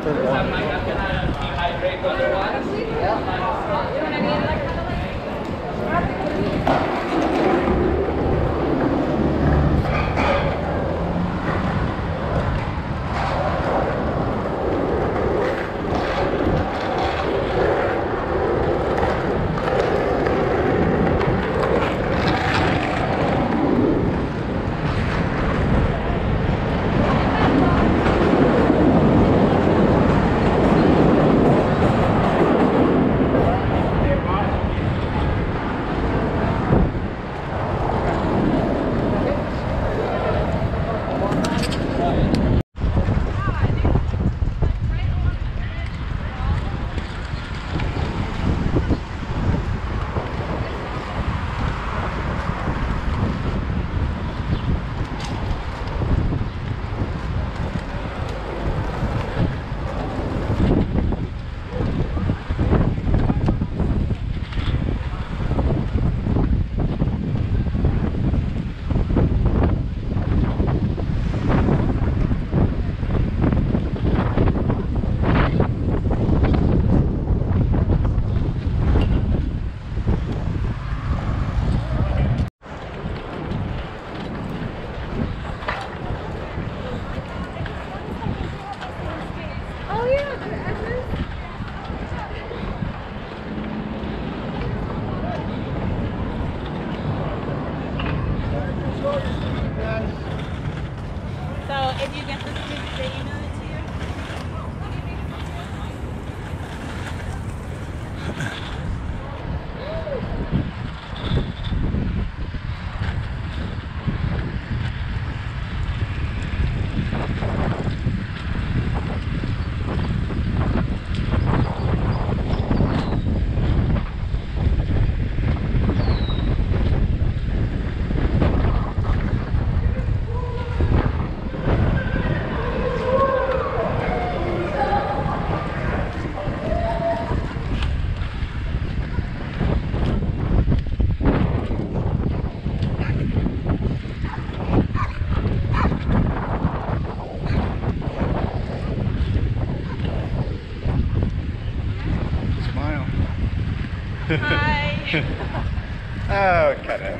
Hi. Oh, cut it.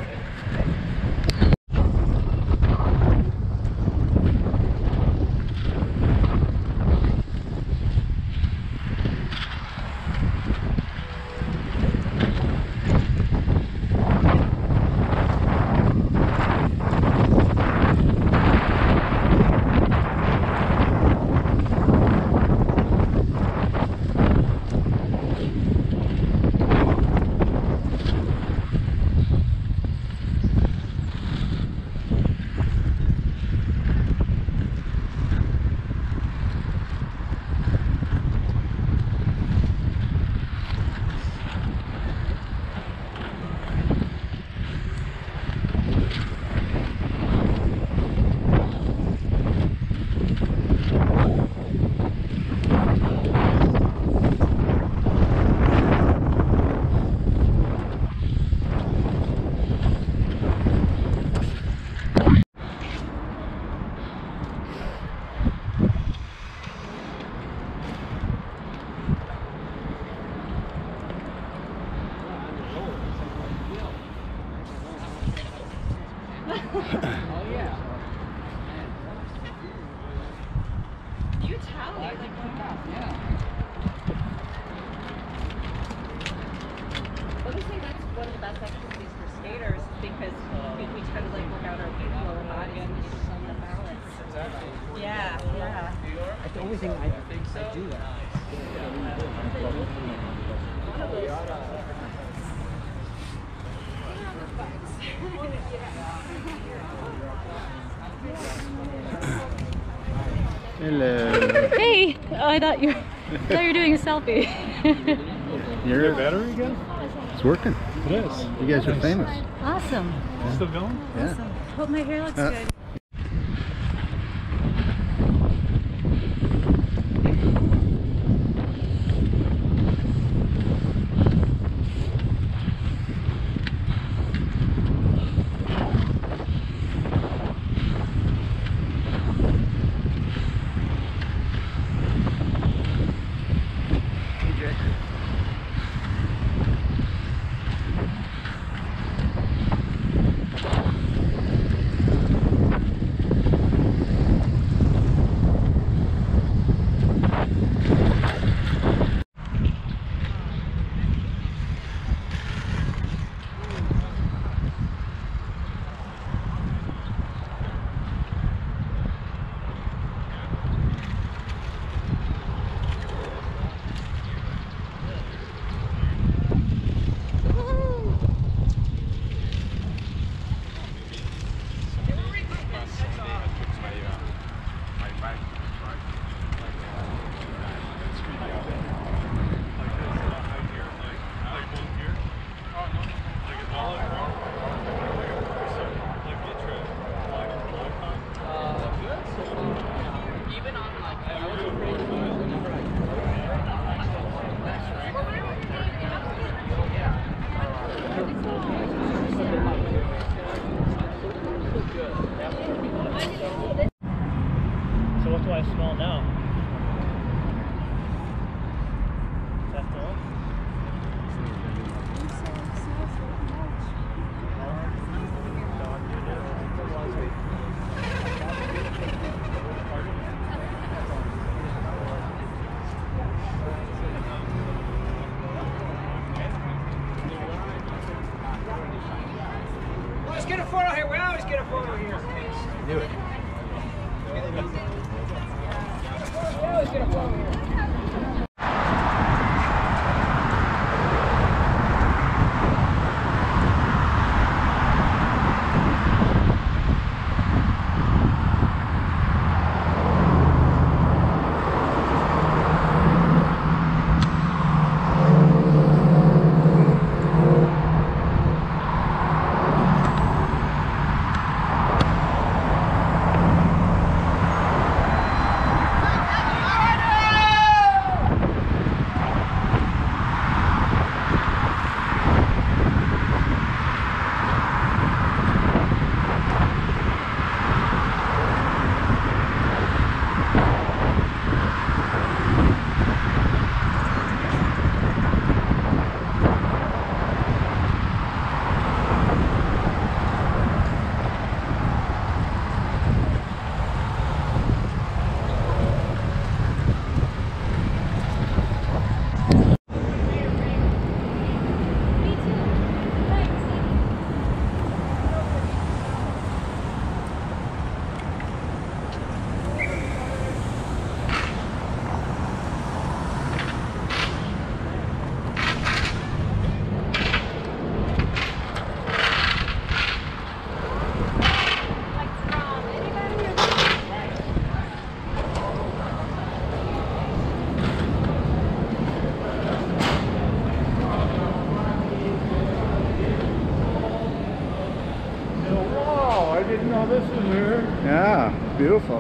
You tell me, like, yeah. Honestly, that's one of the best activities for skaters because we tend to like work out our lower body and do some of the balance. Exactly. Yeah, yeah. That's the only thing I do that. Hello. Hey! Oh, I thought you were doing a selfie. Your battery again? It's working. It is. You guys are famous. Awesome. It's still going? Yeah. Awesome. Hope my hair looks good. smell now. Is that full? Let's get a photo here. We always get a photo here. Do it. We always get a photo here. Wow, I didn't know this was here. Yeah, beautiful.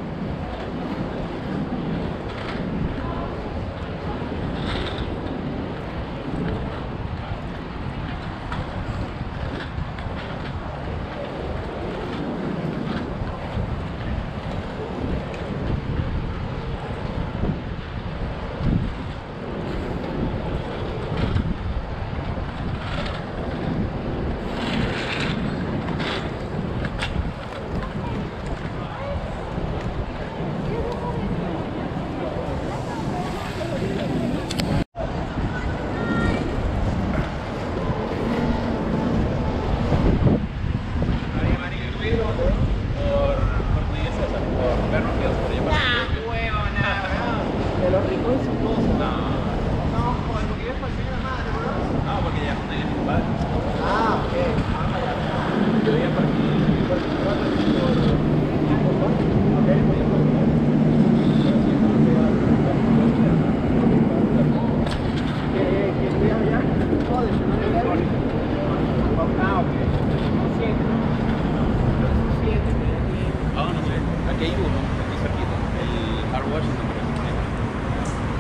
Aquí hay uno, aquí cerquita, el Car Wash me parece.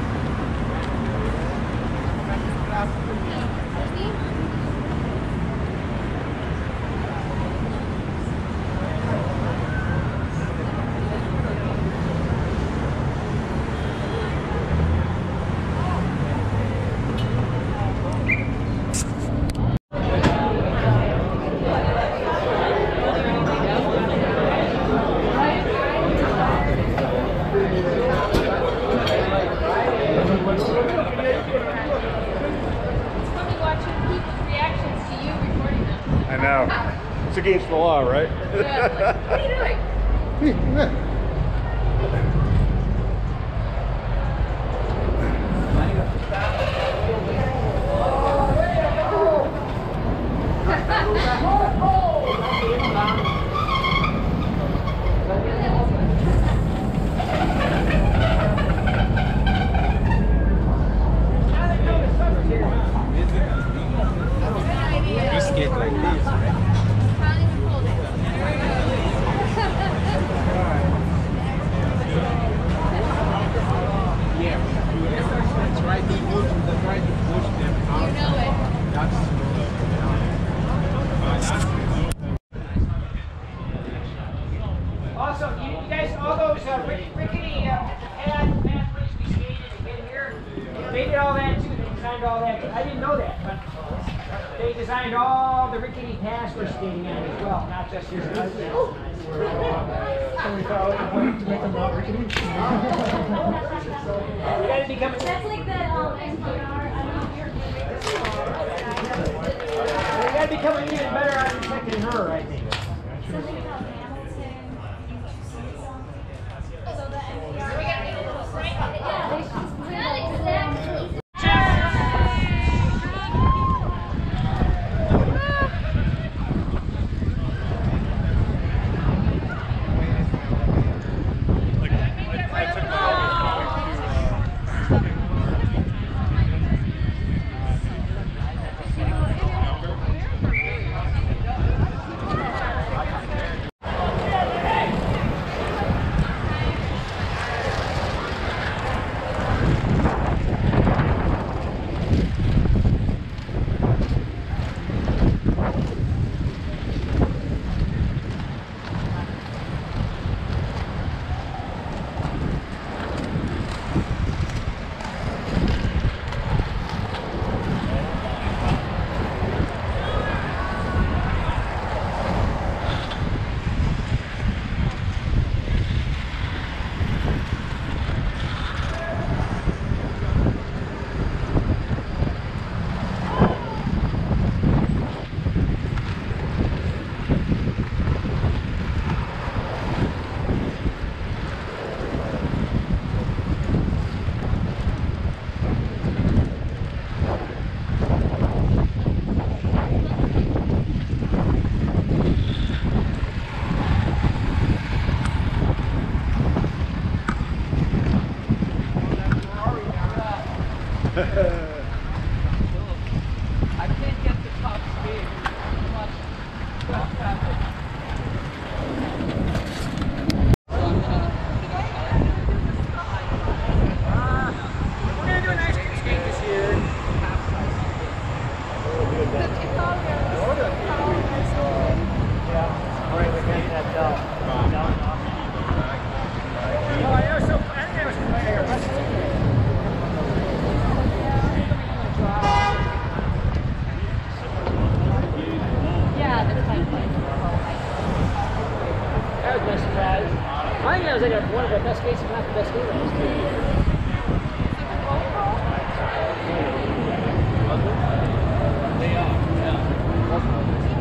I know. It's against the law, right? Yeah. What are you doing? Biscuit like this, right? Can't even hold it. Also, you guys, all those rickety pad bridge we skated to get here, they did all that too. They designed all that too. I didn't know that, but they designed all the rickety paths we're skating on as well, not just here. So we thought to make them not rickety. You gotta become a... That's like the NPR. You gotta become an even better architect than her, I think. Something about Hamilton. So the NPR. Yeah, they should put it all. I can't get the top speed. Too much traffic. We're gonna do an ice cream skate this year. Yeah, that's fine. That was my surprise. I think that was like one of our best skates, if not the best skate last year. They are, yeah.